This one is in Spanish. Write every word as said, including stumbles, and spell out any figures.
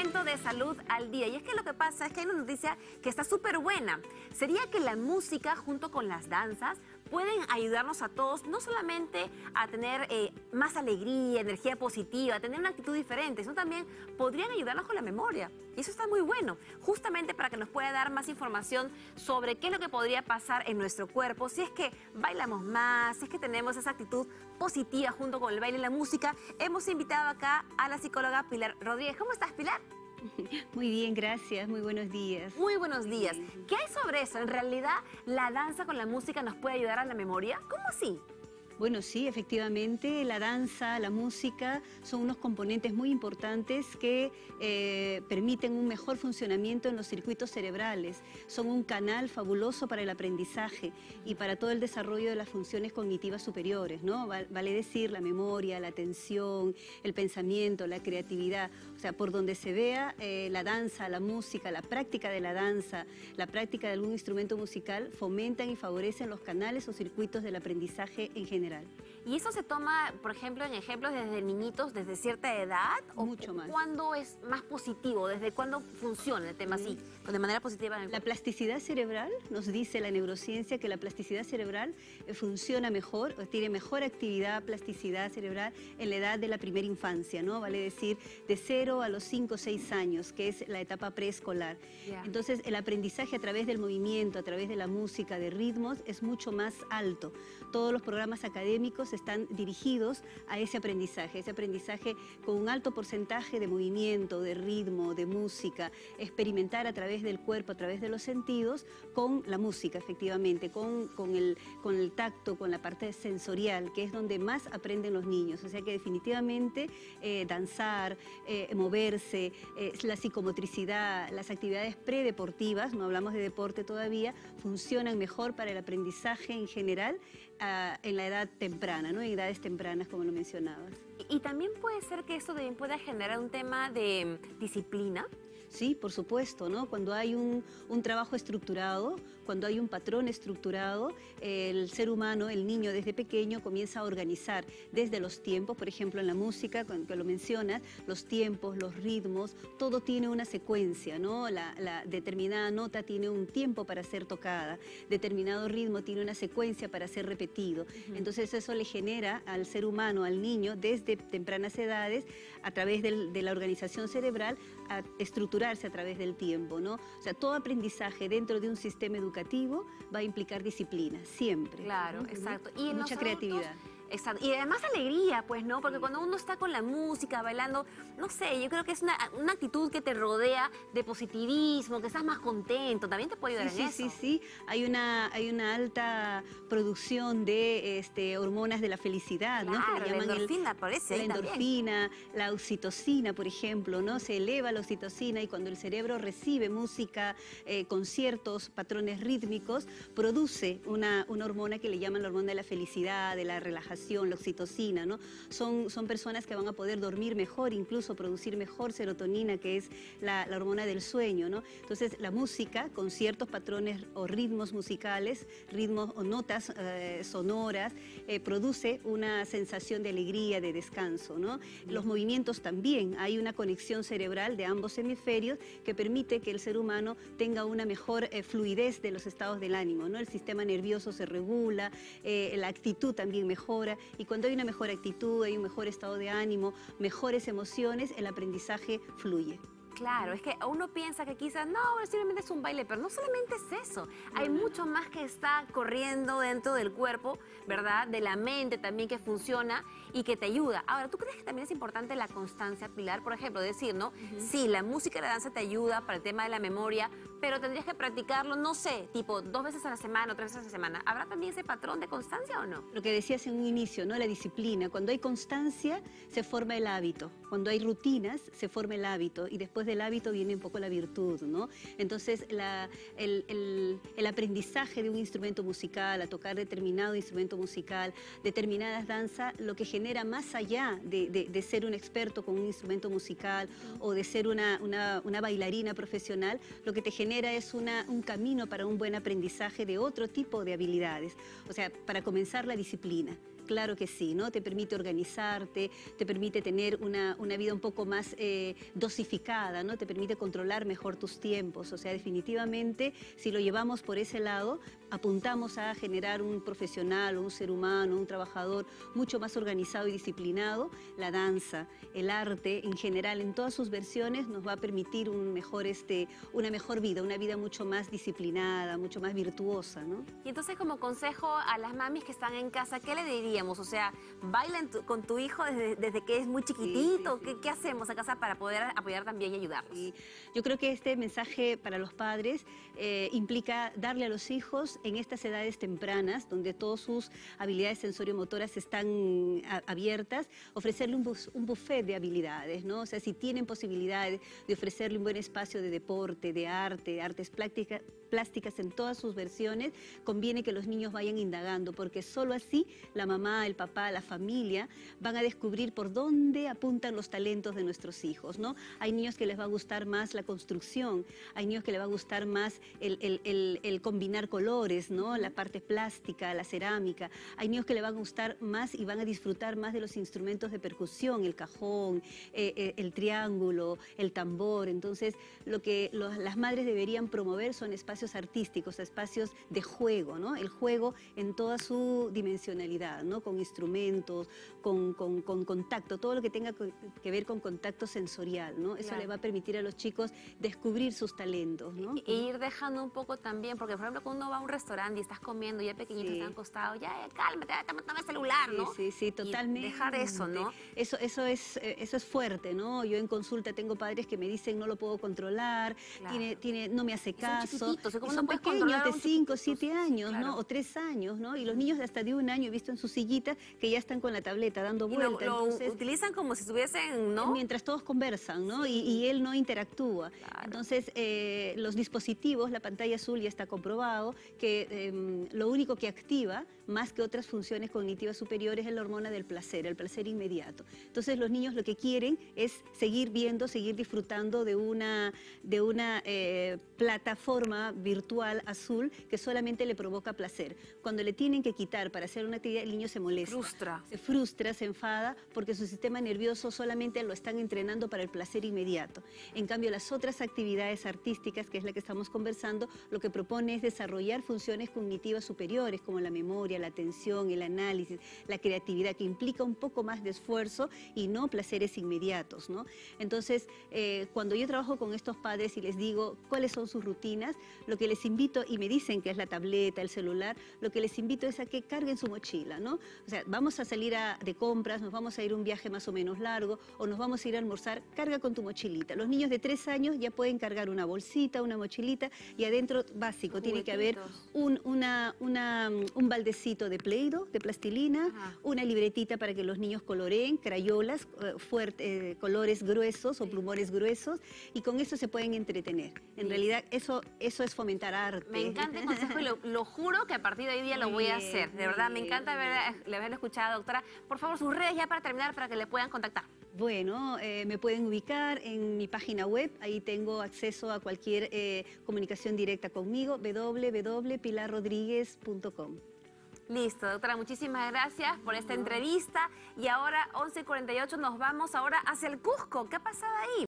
segmento de Salud al Día. Y es que lo que pasa es que hay una noticia que está súper buena. Sería que la música junto con las danzas pueden ayudarnos a todos, no solamente a tener eh, más alegría, energía positiva, a tener una actitud diferente, sino también podrían ayudarnos con la memoria. Y eso está muy bueno, justamente para que nos pueda dar más información sobre qué es lo que podría pasar en nuestro cuerpo, si es que bailamos más, si es que tenemos esa actitud positiva junto con el baile y la música. Hemos invitado acá a la psicóloga Pilar Rodríguez. ¿Cómo estás, Pilar? Muy bien, gracias. Muy buenos días. Muy buenos días. ¿Qué hay sobre eso? ¿En realidad la danza con la música nos puede ayudar a la memoria? ¿Cómo así? Bueno, sí, efectivamente, la danza, la música son unos componentes muy importantes que eh, permiten un mejor funcionamiento en los circuitos cerebrales. Son un canal fabuloso para el aprendizaje y para todo el desarrollo de las funciones cognitivas superiores, ¿no? Vale decir, la memoria, la atención, el pensamiento, la creatividad. O sea, por donde se vea eh, la danza, la música, la práctica de la danza, la práctica de algún instrumento musical, fomentan y favorecen los canales o circuitos del aprendizaje en general. ¿Y eso se toma, por ejemplo, en ejemplos desde niñitos, desde cierta edad? ¿O mucho más? ¿Cuándo es más positivo? ¿Desde cuándo funciona el tema así, de manera positiva? En el la plasticidad cerebral, nos dice la neurociencia que la plasticidad cerebral eh, funciona mejor, o tiene mejor actividad, plasticidad cerebral en la edad de la primera infancia, ¿no? Vale decir, de cero a los cinco o seis años, que es la etapa preescolar. Yeah. Entonces, el aprendizaje a través del movimiento, a través de la música, de ritmos, es mucho más alto. Todos los programas académicos están dirigidos a ese aprendizaje, ese aprendizaje con un alto porcentaje de movimiento, de ritmo, de música, experimentar a través del cuerpo, a través de los sentidos, con la música, efectivamente, con, con, el, con el tacto, con la parte sensorial, que es donde más aprenden los niños. O sea que definitivamente eh, danzar, eh, moverse, eh, la psicomotricidad, las actividades predeportivas, no hablamos de deporte todavía, funcionan mejor para el aprendizaje en general uh, en la edad temprana, ¿no? En edades tempranas, como lo mencionabas. Y, y también puede ser que esto también pueda generar un tema de disciplina. Sí, por supuesto, ¿no? Cuando hay un, un trabajo estructurado, cuando hay un patrón estructurado, el ser humano, el niño desde pequeño comienza a organizar desde los tiempos, por ejemplo en la música, cuando lo mencionas, los tiempos, los ritmos, todo tiene una secuencia, ¿no? La, la determinada nota tiene un tiempo para ser tocada, determinado ritmo tiene una secuencia para ser repetido. Uh-huh. Entonces eso le genera al ser humano, al niño, desde tempranas edades, a través del, de la organización cerebral, a estructurar a través del tiempo, ¿no? O sea, todo aprendizaje dentro de un sistema educativo va a implicar disciplina, siempre. Claro, ¿no? Exacto. Y mucha creatividad. Exacto. Y además alegría, pues, ¿no? Porque cuando uno está con la música, bailando, no sé, yo creo que es una, una actitud que te rodea de positivismo, que estás más contento, también te puede ayudar sí, en sí, eso. Sí, sí, sí. Hay una, hay una alta producción de este, hormonas de la felicidad, claro, ¿no? Que la endorfina, parece. La endorfina, la oxitocina, por ejemplo, ¿no? Se eleva la oxitocina y cuando el cerebro recibe música, eh, conciertos, patrones rítmicos, produce una, una hormona que le llaman la hormona de la felicidad, de la relajación, la oxitocina, ¿no? Son, son personas que van a poder dormir mejor, incluso producir mejor serotonina, que es la, la hormona del sueño, ¿no? Entonces, la música, con ciertos patrones o ritmos musicales, ritmos o notas eh, sonoras, eh, produce una sensación de alegría, de descanso, ¿no? Los movimientos también, hay una conexión cerebral de ambos hemisferios que permite que el ser humano tenga una mejor eh, fluidez de los estados del ánimo, ¿no? El sistema nervioso se regula, eh, la actitud también mejora. Y cuando hay una mejor actitud, hay un mejor estado de ánimo, mejores emociones, el aprendizaje fluye. Claro, es que uno piensa que quizás, no, simplemente es un baile, pero no solamente es eso. Hay mucho más que está corriendo dentro del cuerpo, ¿verdad? De la mente también que funciona y que te ayuda. Ahora, ¿tú crees que también es importante la constancia, Pilar? Por ejemplo, decir, ¿no? Uh-huh. Sí, la música y la danza te ayuda para el tema de la memoria, pero tendrías que practicarlo, no sé, tipo dos veces a la semana o tres veces a la semana. ¿Habrá también ese patrón de constancia o no? Lo que decías en un inicio, ¿no? La disciplina. Cuando hay constancia, se forma el hábito. Cuando hay rutinas, se forma el hábito. Y después del hábito viene un poco la virtud, ¿no? Entonces, la, el, el, el aprendizaje de un instrumento musical, a tocar determinado instrumento musical, determinadas danzas, lo que genera más allá de, de, de ser un experto con un instrumento musical o de ser una, una, una bailarina profesional, lo que te genera es una, un camino para un buen aprendizaje de otro tipo de habilidades. O sea, para comenzar, la disciplina. Claro que sí, ¿no? Te permite organizarte, te permite tener una, una vida un poco más eh, dosificada, ¿no? Te permite controlar mejor tus tiempos. O sea, definitivamente, si lo llevamos por ese lado, apuntamos a generar un profesional, un ser humano, un trabajador mucho más organizado y disciplinado. La danza, el arte en general, en todas sus versiones, nos va a permitir un mejor, este, una mejor vida, una vida mucho más disciplinada, mucho más virtuosa, ¿no? Y entonces, como consejo a las mamis que están en casa, ¿qué le diríamos? O sea, ¿baila en tu- con tu hijo desde, desde que es muy chiquitito? Sí, sí, sí. ¿Qué, qué hacemos a casa para poder apoyar también y ayudarlos? Y yo creo que este mensaje para los padres eh, implica darle a los hijos en estas edades tempranas, donde todas sus habilidades sensoriomotoras están a- abiertas, ofrecerle un, bus- un buffet de habilidades, ¿no? O sea, si tienen posibilidades de ofrecerle un buen espacio de deporte, de arte, de artes plástica- plásticas en todas sus versiones, conviene que los niños vayan indagando, porque solo así la mamá, el papá, la familia van a descubrir por dónde apuntan los talentos de nuestros hijos, ¿no? Hay niños que les va a gustar más la construcción, hay niños que les va a gustar más el, el- el- el combinar colores, ¿no? La parte plástica, la cerámica. Hay niños que les va a gustar más y van a disfrutar más de los instrumentos de percusión, el cajón, eh, eh, el triángulo, el tambor. Entonces, lo que los- las madres deberían promover son espacios artísticos, espacios de juego, ¿no? El juego en toda su dimensionalidad, ¿no? Con instrumentos, con, con- con contacto, todo lo que tenga co- que ver con contacto sensorial, ¿no? Eso Claro. le va a permitir a los chicos descubrir sus talentos, ¿no? E ir dejando un poco también, porque por ejemplo cuando uno va a un restaurante y estás comiendo, ya pequeñitos Sí. están acostados, ya, ya cálmate, ya, toma, toma el celular, ¿no? Sí, sí, sí, Y totalmente. dejar eso, ¿no? Eso, eso, es, eh, eso es fuerte, ¿no? Yo en consulta tengo padres que me dicen no lo puedo controlar, Claro. tiene, tiene, no me hace Y son caso. chiquititos, ¿y cómo y no son puedes pequeños, controlar a de un cinco, chiquitito? siete años, Claro. ¿no? O tres años, ¿no? Y los niños de hasta de un año he visto en sus sillitas que ya están con la tableta dando Y lo, vueltas. lo Entonces, utilizan como si estuviesen, ¿no? mientras todos conversan, ¿no? Sí. Y, y él no interactúa. Claro. Entonces, eh, los dispositivos, la pantalla azul ya está comprobado que eh, lo único que activa, más que otras funciones cognitivas superiores, es la hormona del placer, el placer inmediato. Entonces, los niños lo que quieren es seguir viendo, seguir disfrutando de una, de una eh, plataforma virtual azul que solamente le provoca placer. Cuando le tienen que quitar para hacer una actividad, el niño se molesta. Frustra. Se frustra, se enfada, porque su sistema nervioso solamente lo están entrenando para el placer inmediato. En cambio, las otras actividades artísticas, que es la que estamos conversando, lo que propone es desarrollar funciones cognitivas superiores, como la memoria, la atención, el análisis, la creatividad, que implica un poco más de esfuerzo y no placeres inmediatos, ¿no? Entonces, eh, cuando yo trabajo con estos padres y les digo cuáles son sus rutinas, lo que les invito, y me dicen que es la tableta, el celular, lo que les invito es a que carguen su mochila, ¿no? O sea, vamos a salir a- de compras, nos vamos a ir a un viaje más o menos largo, o nos vamos a ir a almorzar, carga con tu mochilita. Los niños de tres años ya pueden cargar una bolsita, una mochilita, y adentro, básico, tiene que haber Juguetitos. un, una, una, mm, un baldecito de Play-Doh, de plastilina, Ajá. una libretita para que los niños coloreen, crayolas, eh, fuerte, eh, colores gruesos o Sí. plumones gruesos, y con eso se pueden entretener. En Sí. realidad, eso, eso es fomentar arte. Me encanta el consejo y lo, lo juro que a partir de hoy día lo Muy voy a bien, hacer. De muy verdad, me bien, encanta muy haber, haberlo escuchado, doctora. Por favor, sus redes ya para terminar, para que le puedan contactar. Bueno, eh, me pueden ubicar en mi página web, ahí tengo acceso a cualquier eh, comunicación directa conmigo, w w w punto pilar rodríguez punto com. Listo, doctora, muchísimas gracias por esta entrevista. Y ahora, once y cuarenta y ocho, nos vamos ahora hacia el Cusco. ¿Qué ha pasado ahí?